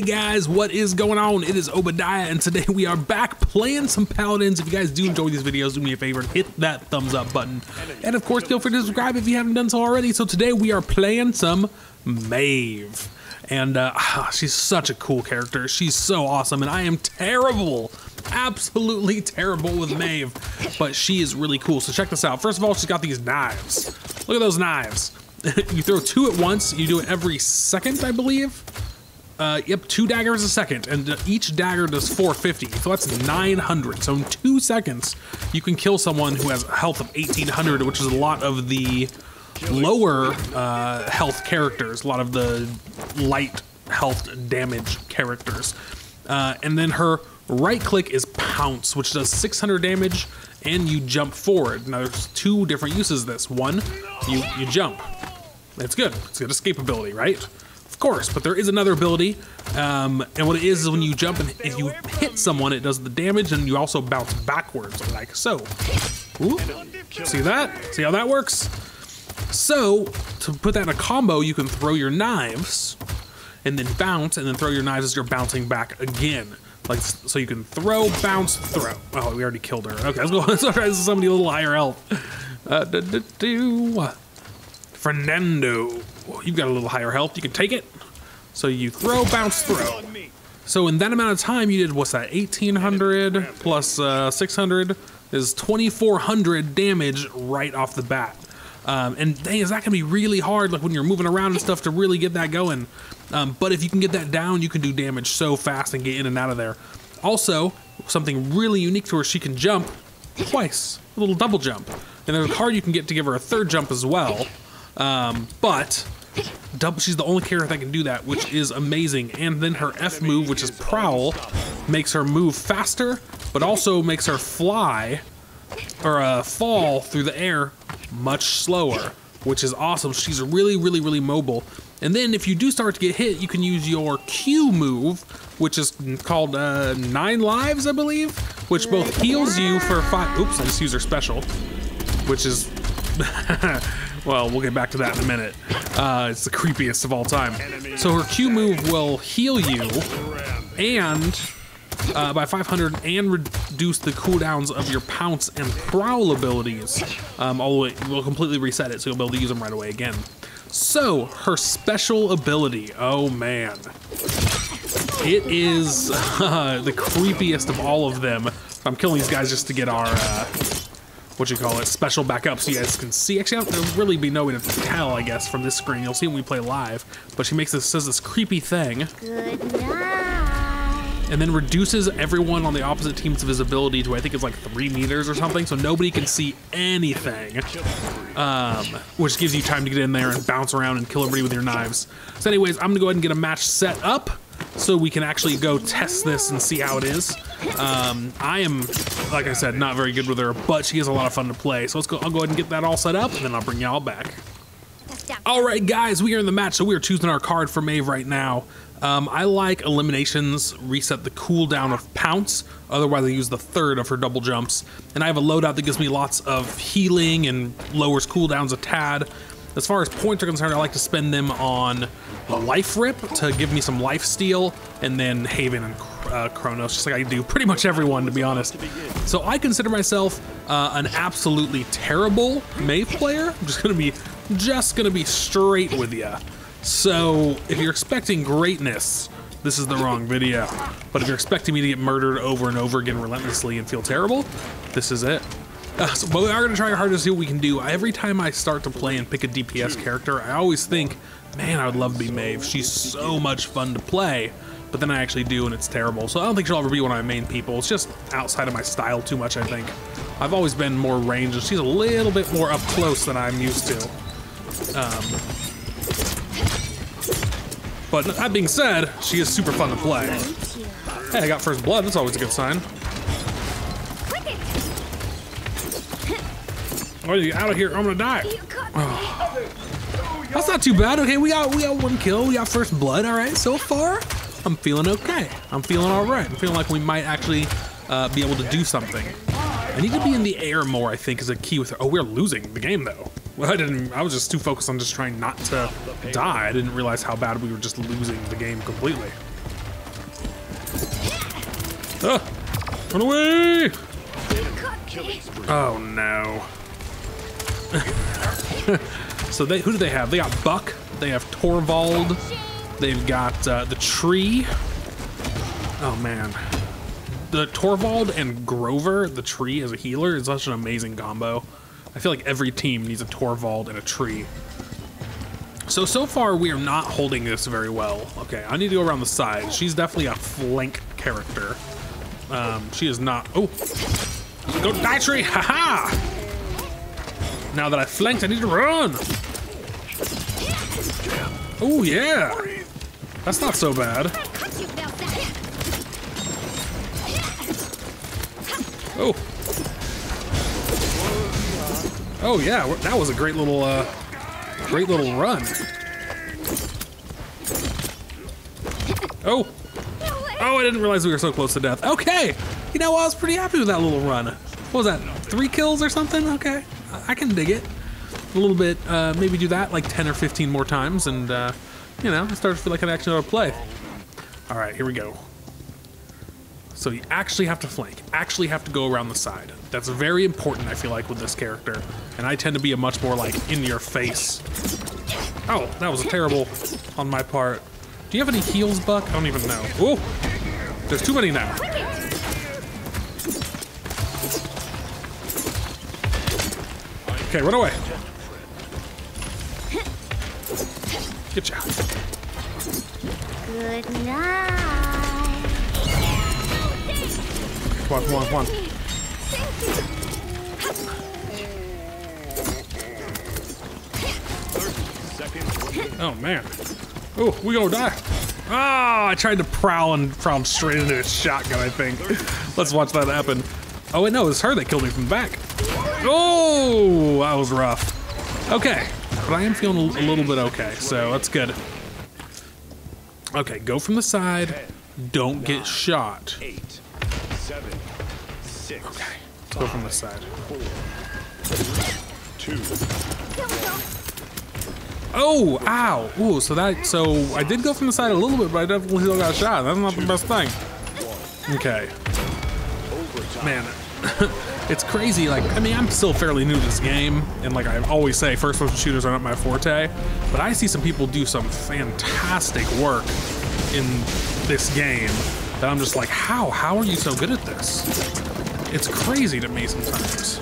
Guys, what is going on? It is Obediah, and today we are back playing some Paladins. If you guys do enjoy these videos, do me a favor, hit that thumbs up button. And of course, feel free to subscribe if you haven't done so already. So today we are playing some Maeve. And she's such a cool character. She's so awesome, and I am terrible, absolutely terrible with Maeve, but she is really cool. So check this out. First of all, she's got these knives. Look at those knives. You throw two at once. You do it every second, I believe. Yep, 2 daggers a second, and each dagger does 450, so that's 900. So in 2 seconds, you can kill someone who has a health of 1800, which is a lot of the lower health characters, a lot of the light health damage characters. And then her right click is Pounce, which does 600 damage, and you jump forward. Now there's 2 different uses of this. One, you jump. It's good. It's good escapability, right? Of course, but there is another ability, and what it is when you jump and if you hit someone, it does the damage, and you also bounce backwards, like so. Ooh. See that? See how that works? So, to put that in a combo, you can throw your knives, and then bounce, and then throw your knives as you're bouncing back again. Like, so you can throw, bounce, throw. Oh, we already killed her. Okay, let's go. Let's try somebody a little higher health. Fernando. You've got a little higher health. You can take it. So you throw, bounce, throw. So in that amount of time, you did, what's that, 1800 plus 600 is 2400 damage right off the bat. And dang, is that gonna be really hard, like when you're moving around and stuff, to really get that going. But if you can get that down, you can do damage so fast and get in and out of there. Also, something really unique to her, she can jump twice, a little double jump. And there's a card you can get to give her a 3rd jump as well. But she's the only character that can do that, which is amazing. And then her F move, which is Prowl, makes her move faster, but also makes her fly or fall through the air much slower, which is awesome. She's really, really, really mobile. And then if you do start to get hit, you can use your Q move, which is called 9 lives, I believe, which both heals you for 5. Oops, I just used her special, which is well, we'll get back to that in a minute. It's the creepiest of all time. So her Q move will heal you and by 500 and reduce the cooldowns of your Pounce and Prowl abilities. Although it will completely reset it, so you'll be able to use them right away again. So her special ability, oh man. It is the creepiest of all of them. I'm killing these guys just to get our what you call it, special backup, so you guys can see. Actually, there'll really be no way to tell, I guess, from this screen. You'll see when we play live. But she says this creepy thing. Good night. And then reduces everyone on the opposite team's visibility to, I think it's like 3 meters or something, so nobody can see anything. Which gives you time to get in there and bounce around and kill everybody with your knives. So anyways, I'm gonna go ahead and get a match set up so we can actually go test this and see how it is. I am, like I said, not very good with her, but she is a lot of fun to play. So let's go. I'll go ahead and get that all set up, and then I'll bring y'all back. All right, guys, we are in the match, so we are choosing our card for Maeve right now. I like eliminations, reset the cooldown of Pounce. Otherwise, I use the 3rd of her double jumps. And I have a loadout that gives me lots of healing and lowers cooldowns a tad. As far as points are concerned, I like to spend them on Life Rip to give me some life steal, and then Haven and Chronos, just like I do pretty much everyone, to be honest. So I consider myself an absolutely terrible Maeve player. I'm just gonna be straight with you. So if you're expecting greatness, this is the wrong video. But if you're expecting me to get murdered over and over again relentlessly and feel terrible, this is it. But we are going to try our hardest to see what we can do. Every time I start to play and pick a DPS character, I always think, man, I would love to be Maeve. She's so much fun to play. But then I actually do, and it's terrible. So I don't think she'll ever be one of my main people. It's just outside of my style too much, I think. I've always been more ranged, and she's a little bit more up close than I'm used to. But that being said, she is super fun to play. Hey, I got first blood. That's always a good sign. Oh, you out of here! I'm gonna die. Oh. That's not too bad. Okay, we got 1 kill. We got first blood. All right, so far, I'm feeling okay. I'm feeling all right. I'm feeling like we might actually be able to do something. I need to be in the air more, I think, is a key with her. Oh, we're losing the game though. Well, I was just too focused on just trying not to die. I didn't realize how bad we were just losing the game completely. Run away! Oh no. So who do they have? They got Buck, they have Torvald, they've got the tree. Oh man. The Torvald and Grover, the tree as a healer, is such an amazing combo. I feel like every team needs a Torvald and a tree. So far we are not holding this very well. Okay, I need to go around the side. She's definitely a flank character. She is not, oh. Go die tree, haha! Now that I flanked, I need to run. Oh yeah, that's not so bad. Oh. Oh yeah, that was a great little run. Oh. Oh, I didn't realize we were so close to death. Okay. You know, I was pretty happy with that little run. What was that, 3 kills or something? Okay, I can dig it. A little bit, maybe do that like 10 or 15 more times and, you know, start to feel like an action or play. All right, here we go. So you actually have to flank, actually have to go around the side. That's very important, I feel like, with this character. And I tend to be a much more like in your face. Oh, that was terrible on my part. Do you have any heals, Buck? I don't even know. Oh, there's too many now. Okay, run away. Get ya. Good night. Come on, come on, come on. Oh man. Oh, we gonna die. Oh, I tried to prowl straight into his shotgun, I think. Let's watch that happen. Oh wait, no, it's her that killed me from the back. Oh, that was rough. Okay, but I am feeling a little bit okay, so that's good. Okay, go from the side. Don't get shot. 8, 7, 6. Okay, let's go from the side. 4, 2. Oh, ow. Ooh, so I did go from the side a little bit, but I definitely still got shot. That's not the best thing. Okay. Man, it's crazy. Like, I mean, I'm still fairly new to this game, and like I always say, first-person shooters are not my forte, but I see some people do some fantastic work in this game that I'm just like, how are you so good at this? It's crazy to me sometimes.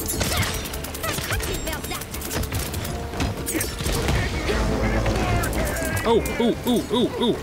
Oh, ooh, ooh, ooh, ooh.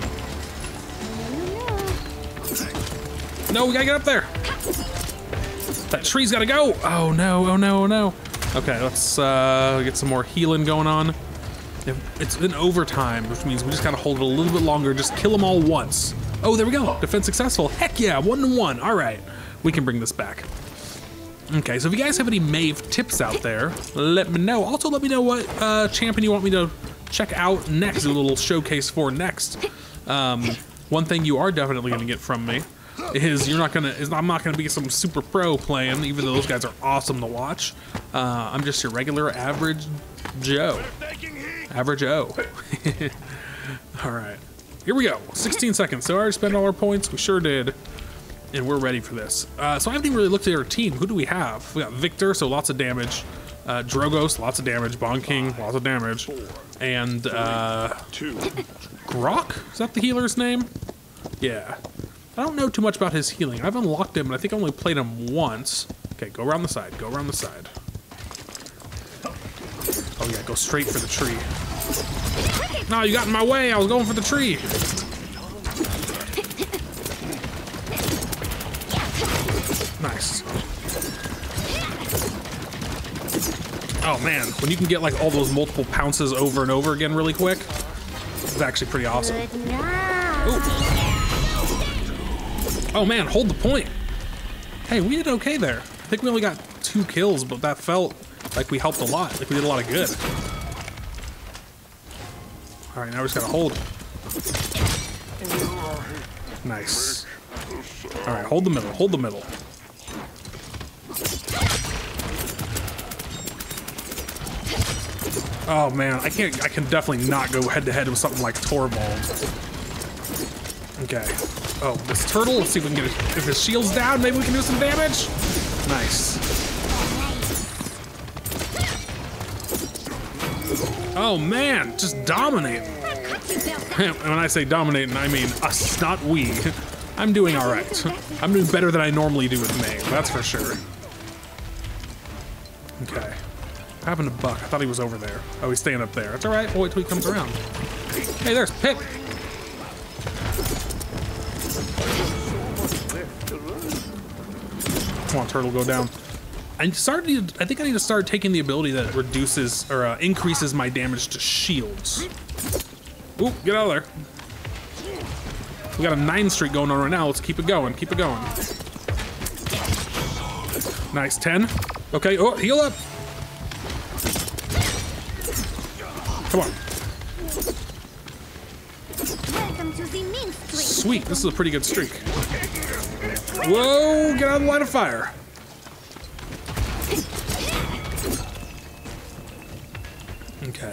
No, we gotta get up there. That tree's gotta go. Oh no, oh no, oh no. Okay, let's get some more healing going on. It's in overtime, which means we just gotta hold it a little bit longer. Just kill them all once. Oh, there we go. Defense successful. Heck yeah, 1-1. All right, we can bring this back. Okay, so if you guys have any Maeve tips out there, let me know. Also, let me know what champion you want me to check out next, do a little showcase for next. One thing you are definitely gonna get from me is I'm not gonna be some super pro playing, even though those guys are awesome to watch. I'm just your regular average Joe. Average O. All right, here we go. 16 seconds. So I already spent all our points. We sure did. And we're ready for this. So I haven't even really looked at our team. Who do we have? We got Victor, so lots of damage. Drogos, lots of damage. Bon King, lots of damage. And Grok? Is that the healer's name? Yeah. I don't know too much about his healing. I've unlocked him, but I think I only played him once. Okay, go around the side. Go around the side. Oh yeah, go straight for the tree. No, you got in my way. I was going for the tree. Nice. Oh man, when you can get like all those multiple pounces over and over again really quick, it's actually pretty awesome. Ooh. Oh man, hold the point. Hey, we did okay there. I think we only got 2 kills, but that felt like we helped a lot. Like we did a lot of good. All right, now we just gotta hold. Nice. All right, hold the middle, hold the middle. Oh man, I can definitely not go head to head with something like Torvald. Okay. Oh, this turtle. Let's see if we can get it. If his shield's down, maybe we can do some damage. Nice. Oh man, just dominating. When I say dominating, I mean us, not we. I'm doing all right. I'm doing better than I normally do with Maeve, that's for sure. Okay. What happened to Buck? I thought he was over there. Oh, he's staying up there. That's all right. We'll wait till he comes around. Hey, there's Pip. Come on, turtle, go down. I think I need to start taking the ability that reduces or increases my damage to shields. Ooh, get out of there. We got a 9 streak going on right now. Let's keep it going. Keep it going. Nice, 10. Okay, oh, heal up. Come on. Welcome to the Mint Street. Sweet, this is a pretty good streak. Whoa, get out of the line of fire. Okay.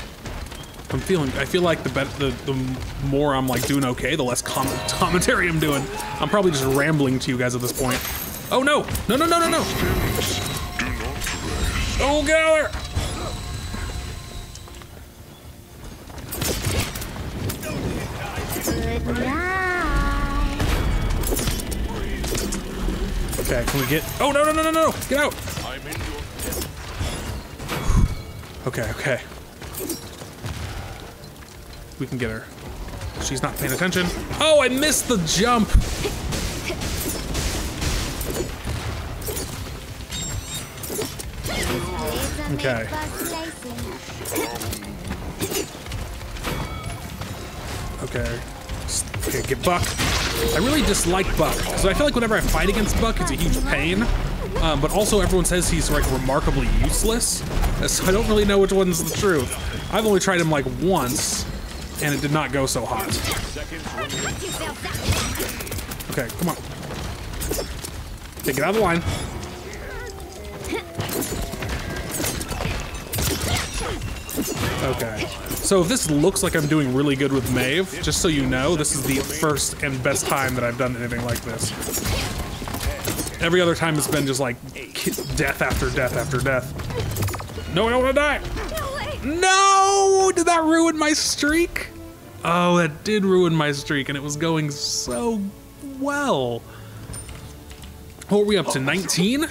I feel like the more I'm like doing okay, the less commentary I'm doing. I'm probably just rambling to you guys at this point. Oh no! No, no, no, no, no! Oh, get out of there! Good night. Okay, can we get... Oh, no, no, no, no, no! Get out! Okay, okay. We can get her. She's not paying attention. Oh, I missed the jump! Okay. Okay. Okay, get Buck. I really dislike Buck, so I feel like whenever I fight against Buck, it's a huge pain. But also everyone says he's like remarkably useless, so I don't really know which one's the truth. I've only tried him like once, and it did not go so hot. Okay, come on. Okay, get out of the line. Okay. So if this looks like I'm doing really good with Maeve, just so you know, this is the first and best time that I've done anything like this. Every other time it's been just like death after death after death. No, I don't want to die. No! Did that ruin my streak? Oh, that did ruin my streak, and it was going so well. What are we up to, 19?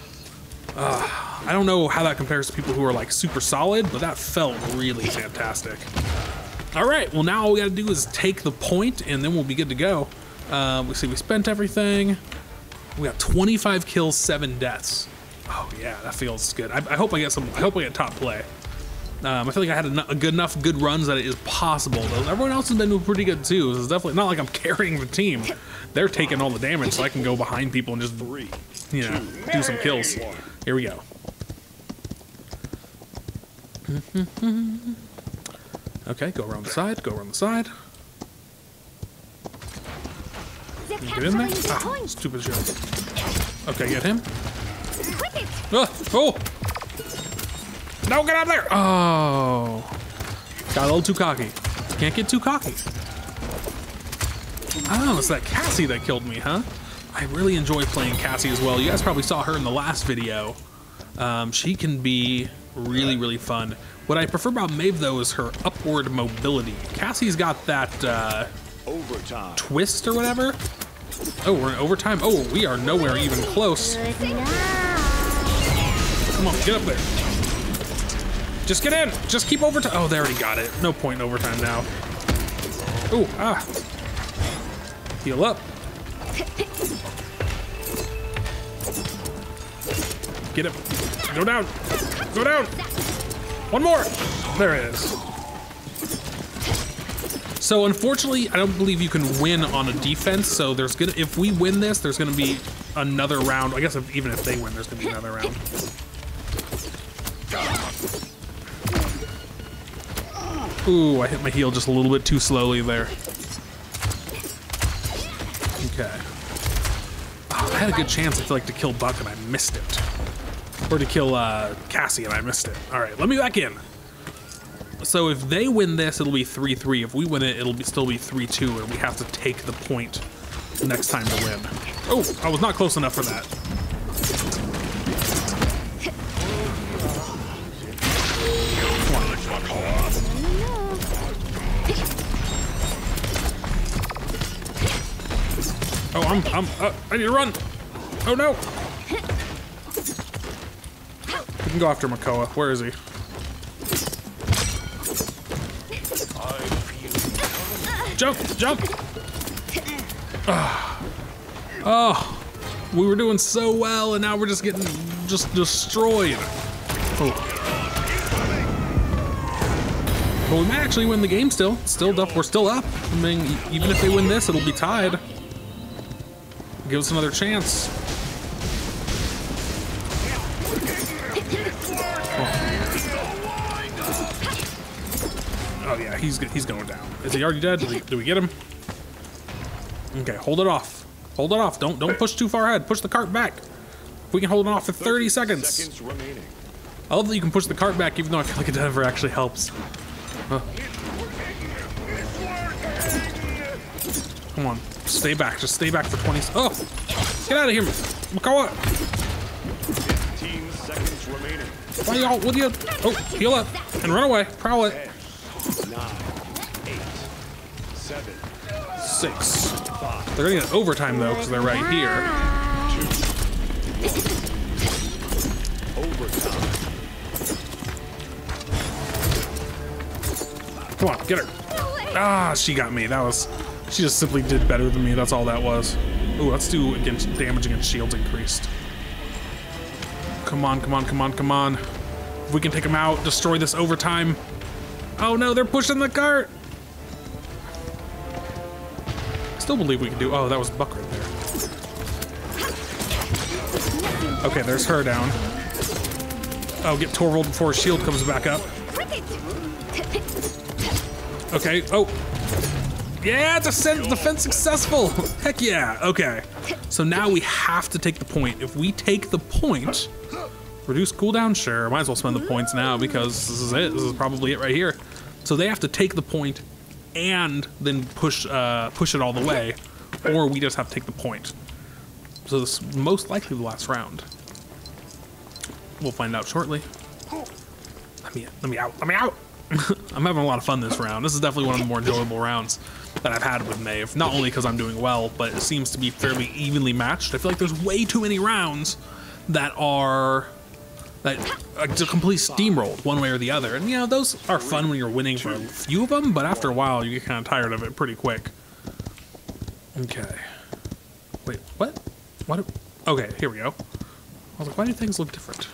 I don't know how that compares to people who are like super solid, but that felt really fantastic. All right, well now all we gotta do is take the point and then we'll be good to go. We see we spent everything. We got 25 kills, 7 deaths. Oh yeah, that feels good. I hope I get some, I hope I get top play. I feel like I had enough good runs that it is possible, though. Everyone else has been doing pretty good too. It's definitely not like I'm carrying the team. They're taking all the damage, so I can go behind people and just, you know, do some kills. Here we go. Okay, go around the side, go around the side. Can you get in there? Ah, stupid shit. Okay, get him. Oh! No, get out there! Oh. Got a little too cocky. Can't get too cocky. Oh, it's that Cassie that killed me, huh? I really enjoy playing Cassie as well. You guys probably saw her in the last video. She can be really, really fun. What I prefer about Maeve, though, is her upward mobility. Cassie's got that Overtime. twist or whatever. Oh, we're in overtime. Oh, we are nowhere even close. Come on, get up there. Just get in. Just keep overtime. Oh, they already got it. No point in overtime now. Ooh, ah. Heal up. Get him. Go down. Go down. One more. There it is. So unfortunately, I don't believe you can win on a defense. So there's gonna, if we win this, there's gonna be another round. I guess even if they win, there's gonna be another round. Ooh, I hit my heel just a little bit too slowly there. Okay. Oh, I had a good chance, I feel like, to kill Buck and I missed it. Or to kill Cassie and I missed it. All right, let me back in. So if they win this, it'll be 3-3. If we win it, it'll still be 3-2, and we have to take the point next time to win. Oh, I was not close enough for that. Oh, I need to run. Oh no. We can go after Makoa. Where is he? Jump, jump. Oh, we were doing so well, and now we're just getting destroyed. Oh. But we might actually win the game still. We're still up. I mean, even if they win this, it'll be tied. Give us another chance. Oh yeah, he's going down. Is he already dead? Did we get him? Okay, hold it off. Hold it off. Don't push too far ahead. Push the cart back. We can hold it off for 30 seconds. I love that you can push the cart back, even though I feel like it never actually helps. Come on, stay back. Just stay back for 20. Oh, get out of here, Makoa. 15 seconds remaining. Why y'all? What do you? Oh, heal up and run away. Prowl it. 9, 8, 7, 6. They're gonna get overtime though, because they're right here. 2. Overtime. Come on, get her. Ah, she got me. She just simply did better than me. That's all that was. Ooh, let's do damage against shields increased. Come on, come on, come on, come on. If we can take them out, destroy this overtime. Oh no, they're pushing the cart. I still believe we can do. Oh, that was Buck right there. Okay, there's her down. Oh, get Torvald before his shield comes back up. Okay, oh. Yeah, defense successful. Heck yeah, okay. So now we have to take the point. If we take the point, reduce cooldown, sure. Might as well spend the points now because this is it. This is probably it right here. So they have to take the point and then push it all the way, or we just have to take the point. So this is most likely the last round. We'll find out shortly. Let me out. I'm having a lot of fun this round. This is definitely one of the more enjoyable rounds that I've had with Maeve. Not only because I'm doing well, but it seems to be fairly evenly matched. I feel like there's way too many rounds that are complete steamrolled one way or the other. And you know, those are fun when you're winning for a few of them, but after a while you get kind of tired of it pretty quick. Okay. Wait, what? What? Okay, here we go. I was like, why do things look different?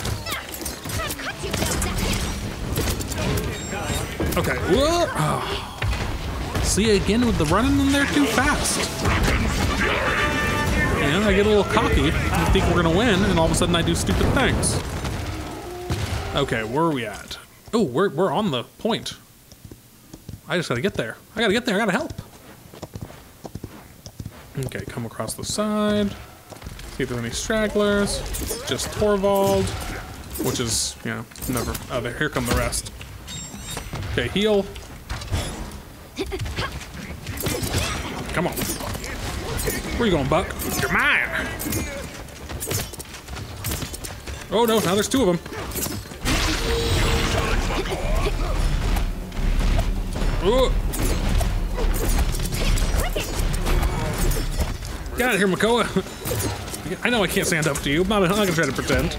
Okay. Whoa. Oh. See, again with the running in there too fast. And I get a little cocky. I think we're gonna win, and all of a sudden I do stupid things. Okay, where are we at? Oh, we're on the point. I just gotta get there. I gotta help. Okay, come across the side. See if there's any stragglers. Just Torvald, which is, you know, never. Oh, there. Here come the rest. Okay, heal. Come on. Where you going, Buck? You're mine. Oh no, now there's two of them. Ooh. Get out of here, Makoa. I know I can't stand up to you. I'm not gonna try to pretend.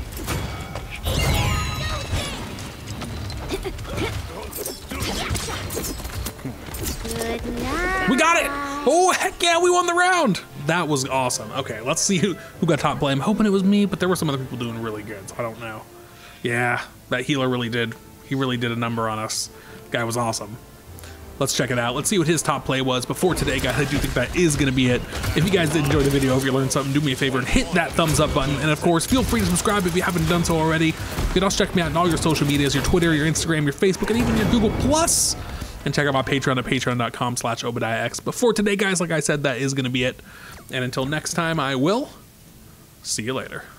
We got it! Oh, heck yeah, we won the round! That was awesome. Okay, let's see who got top play. I'm hoping it was me, but there were some other people doing really good, so I don't know. Yeah, that healer really did. He really did a number on us. Guy was awesome. Let's check it out. Let's see what his top play was. Before today, guys, I do think that is going to be it. If you guys did enjoy the video, if you learned something, do me a favor and hit that thumbs up button. And of course, feel free to subscribe if you haven't done so already. You can also check me out on all your social medias, your Twitter, your Instagram, your Facebook, and even your Google+. And check out my Patreon at patreon.com/ObediahX. Before today, guys, like I said, that is going to be it. And until next time, I will see you later.